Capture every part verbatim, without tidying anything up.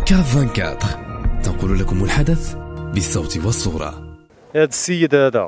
كاف أربعة وعشرين تنقل لكم الحدث بالصوت والصورة. هذا السيد هذا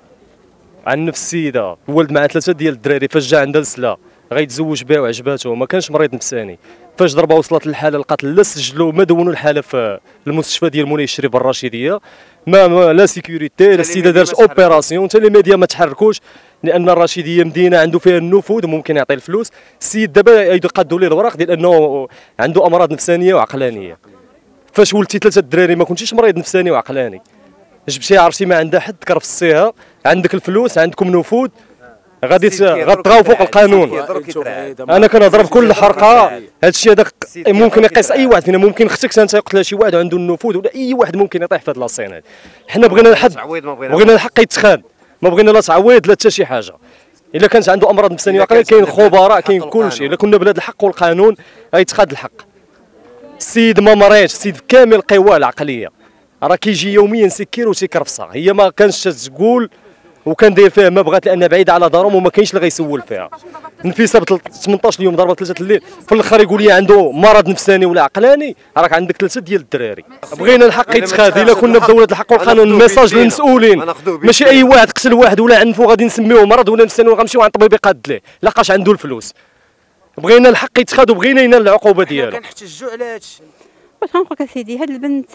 عن نفس السيده ولد مع ثلاثه ديال الدراري، فاش جا عندها السلا غيتزوج بها وعجباتو، ما كانش مريض نفساني. فاش ضربه وصلت للحاله القتل، لا سجلوا ما دونوا الحاله في المستشفى ديال مولاي الشريف بالرشيديه، ما, ما لا سيكوريتي، لا السيده دارت اوبيراسيون، حتى لي ميديا ما تحركوش، لان الرشيديه مدينه عنده فيها النفوذ وممكن يعطي الفلوس. السيد دابا يقادوا ليه الوراق ديال انه عنده امراض نفسانيه وعقلانيه. فاش ولدتي ثلاثه الدراري ما كنتيش مريض نفساني وعقلاني، جبتي عرفتي ما عندها حد كرفصيها، عندك الفلوس عندكم نفوذ، غادي غتطغاو فوق القانون. انا كنهضر بكل حرقه، هذا الشيء هذا ممكن يقيس اي واحد فينا، ممكن اختك انت يقتلها شي واحد عنده النفوذ، ولا اي واحد ممكن يطيح في هذه لاصين هذه. حنا بغينا الحد، بغينا الحق يتخان، ما بغينا لا تعويض لا حتى شي حاجه. الا كانت عنده امراض نفسانيه وعقليه كاين خبراء كاين كل شيء، الا كنا بلاد الحق والقانون غيتخاد الحق. السيد ما مريضش، السيد كامل القوى العقليه، راه كيجي يوميا سكير وتيكرفصها، هي ما كانش تقول وكان داير فيها ما بغات لان بعيده على دارهم وما كاينش اللي غيسول فيها. نفيسه ب ثمنطاش يوم ضربه ثلاثه الليل، في الاخر يقول لي عنده مرض نفساني ولا عقلاني، راك عندك ثلاثه ديال الدراري. بغينا الحق يتخاذ، الا كنا في دوله الحق والقانون ميساج للمسؤولين، ماشي اي واحد قتل واحد ولا عنفو غادي نسميوه مرض ولا نفساني وغنمشيو عند طبيب يقاد ليه، لاقاش عنده الفلوس. بغينا الحق يتخاذ وبغينا ينال العقوبه ديالو. كنحتجوا على هادشي. واش غنقول لك اسيدي، هاد البنت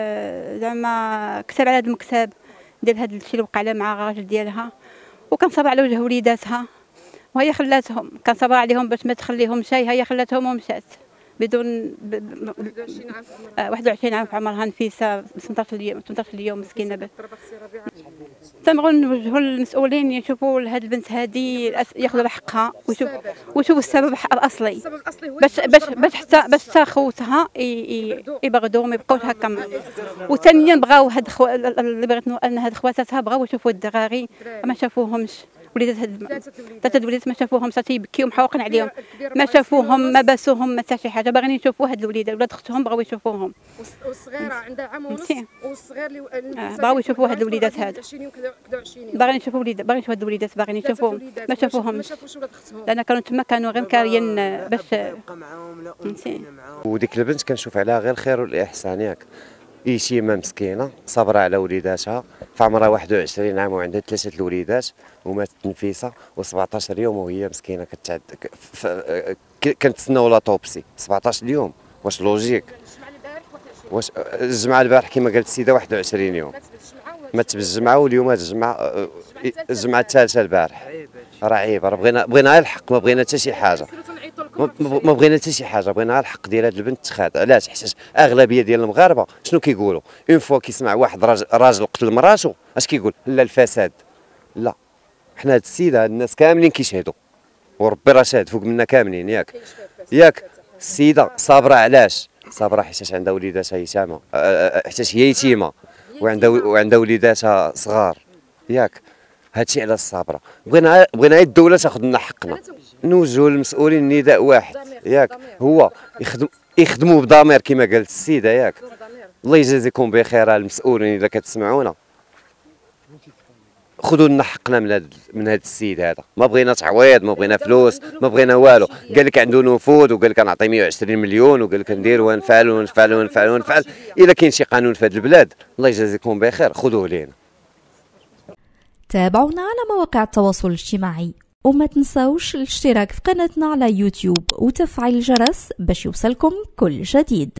زعما كتب على هاد المكتب ديال هاد الشيء اللي وقع لها مع الراجل ديالها، وكان صابر على وجه وليداتها، وهي خلاتهم، كان صابر عليهم باش ما تخليهم شيء، هي خلاتهم ومشات بدون ب... ب... آه واحد وعشرين عام في عمرها، نفيسه ثمنطاش اليوم ثمنطاش اليوم مسكينه. تنبغيو نوجهوا المسؤولين يشوفوا لهاد البنت هذه ياخذوا حقها، ويشوف ويشوفوا السبب الاصلي باش باش باش حتى باش حتى خوتها يبغدوا وما يبقاوش هكا. وثانيا بغاو هاد خو... اللي بغيت نقول ان هاد خواتاتها بغاو يشوفوا الدراري ما شافوهمش، وليدات هاد ثلاثه الوليدات ما شافوهم، تيبكيو محوقين عليهم، ما شافوهم ما باسوهم ما حتى شي حاجه، باغيين يشوفوا هاد الوليدات، ولاد اختهم بغاو يشوفوهم. والصغيره عندها عام ونص، والصغير اللي آه بغاو يشوفوا هاد الوليدات هاد، باغيين يشوفوا وليدات، باغيين يشوفوا هاد الوليدات، باغيين يشوفوهم ما شافوهمش، لان كانوا تما كانوا غير كاريين باش فهمتي. وديك البنت كنشوف عليها غير الخير والاحسان، ياك يتيمه مسكينه صابره على وليداتها، في عمرها واحد وعشرين عام وعندها ثلاثه الوليدات، وماتت نفيسه و17 يوم وهي مسكينه كتعد كنتسناو لاطوبسي سبعطاش يوم. واش لوجيك؟ واش الجمعه البارح كما قالت السيده واحد وعشرين يوم ماتت بالجمعه، واليوم هاد الجمعه الجمعه الثالثه البارح. راه عيب، راه بغينا بغينا الحق، ما بغينا حتى شي حاجه، ما بغينا حتى شي حاجه، بغينا الحق ديال هاد البنت تخاد. علاش؟ حيت اغلبيه ديال المغاربه شنو كيقولوا؟ اون فوا كيسمع واحد راجل, راجل قتل مراتو اش كيقول؟ لا الفساد. لا، حنا هاد السيده هاد الناس كاملين كيشهدوا، وربي راه شاهد فوق منا كاملين، ياك ياك السيده صابره. علاش صابره؟ حيت عندها وليداتها يتامى، حيت هي يتيمه وعندها وعندها وليداتها صغار، ياك هادشي علاش صابره. بغينا بغينا الدوله تاخذ لنا حقنا، نوجهوا للمسؤولين نداء واحد، ياك هو يخدم يخدموا بضمير كما قالت السيده، ياك الله يجازيكم بخير المسؤولين اذا كتسمعونا، خذوا لنا حقنا من هذا من هذا السيد هذا. ما بغينا تعويض، ما بغينا فلوس، ما بغينا والو. قال لك عنده نفوذ وقال لك نعطي مئة وعشرين مليون وقال لك ندير ونفعل ونفعل ونفعل ونفعل. اذا كاين شي قانون في هذه البلاد الله يجازيكم بخير خذوه لينا. تابعونا على مواقع التواصل الاجتماعي، وما تنساوش الاشتراك في قناتنا على يوتيوب وتفعيل الجرس باش يوصلكم كل جديد.